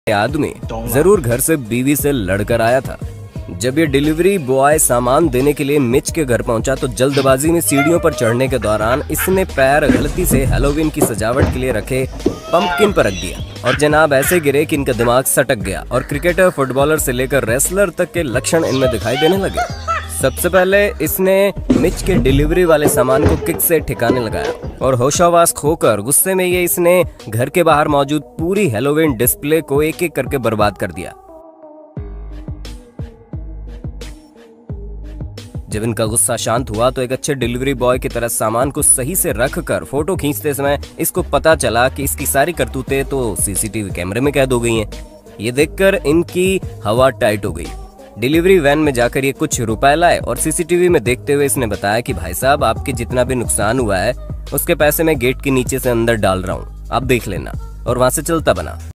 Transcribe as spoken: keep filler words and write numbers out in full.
आदमी जरूर घर से बीवी से लड़कर आया था। जब ये डिलीवरी बॉय सामान देने के लिए मिच के घर पहुंचा तो जल्दबाजी में सीढ़ियों पर चढ़ने के दौरान इसने पैर गलती से हैलोवीन की सजावट के लिए रखे पंपकिन पर रख दिया और जनाब ऐसे गिरे कि इनका दिमाग सटक गया और क्रिकेटर, फुटबॉलर से लेकर रेसलर तक के लक्षण इनमें दिखाई देने लगे। सबसे पहले इसने मिच के डिलीवरी वाले सामान को किक से ठिकाने लगाया और होशावास खोकर गुस्से में ये इसने घर के बाहर मौजूद पूरी हैलोवीन डिस्प्ले को एक एक करके बर्बाद कर दिया। जब इनका गुस्सा शांत हुआ तो एक अच्छे डिलीवरी बॉय की तरह सामान को सही से रखकर फोटो खींचते समय इसको पता चला कि इसकी सारी करतूतें तो सीसीटीवी कैमरे में कैद हो गई हैं। ये देखकर इनकी हवा टाइट हो गई। डिलीवरी वैन में जाकर ये कुछ रुपए लाए और सीसीटीवी में देखते हुए इसने बताया कि भाई साहब, आपके जितना भी नुकसान हुआ है उसके पैसे मैं गेट के नीचे से अंदर डाल रहा हूँ, आप देख लेना, और वहां से चलता बना।